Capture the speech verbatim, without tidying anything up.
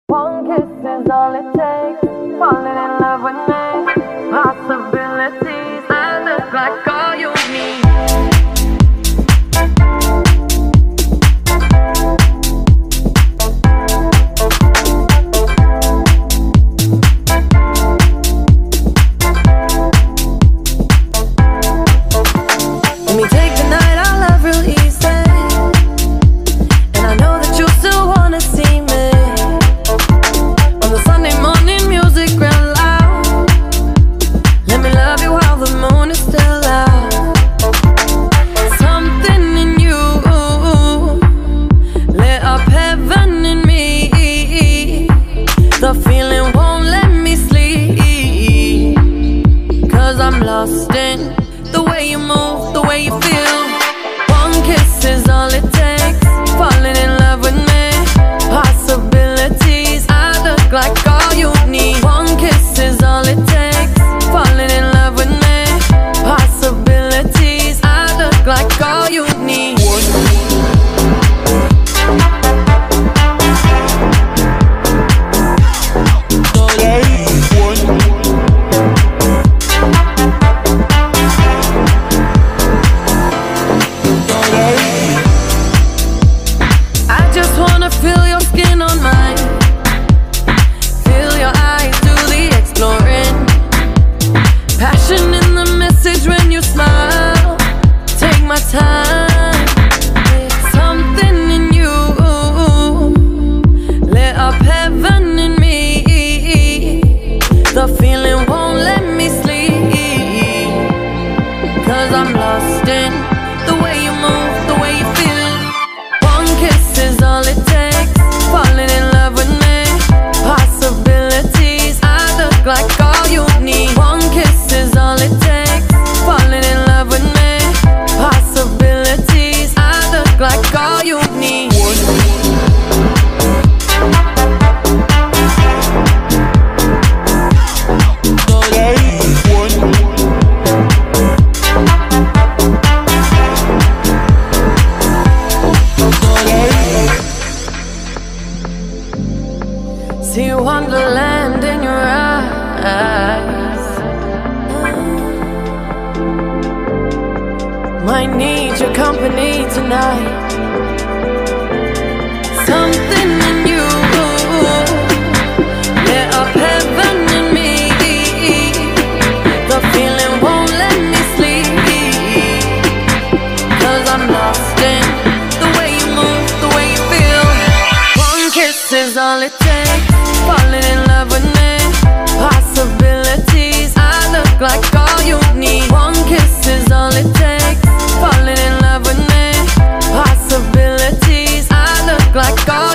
One kiss is all it takes. Falling in love with me. Possibilities that look like all you need. Let me take the night I love real easy. And I know that you still wanna see me. On the Sunday morning music real loud. Let me love you while the moon is still out. Something in you lit up heaven in me. The feeling won't let me sleep, 'cause I'm lost in the way you move, the way you feel. One kiss is all it takes. Falling in love with me. Possibilities, I look like all you need. One kiss is all it takes. Falling in love with me. Possibilities, I look like all you need. Feel your skin on mine. Feel your eyes do the exploring. Passion in the message when you smile. Take my time. Something in you lit up heaven in me. The feeling won't let me sleep, 'cause I'm lost in the way you move, the way you feel. One kiss is all it takes. Falling in love with me. Possibilities, I look like all you need. One kiss is all it takes. Falling in love with me. Possibilities, I look like all you need. See wonderland in your eyes. Might need your company tonight. Something in you lit up heaven in me. The feeling won't let me sleep, 'cause I'm lost in the way you move, the way you feel. One kiss is all it takes. Falling in love with me. Possibilities, I look like all you need. One kiss is all it takes. Falling in love with me. Possibilities, I look like all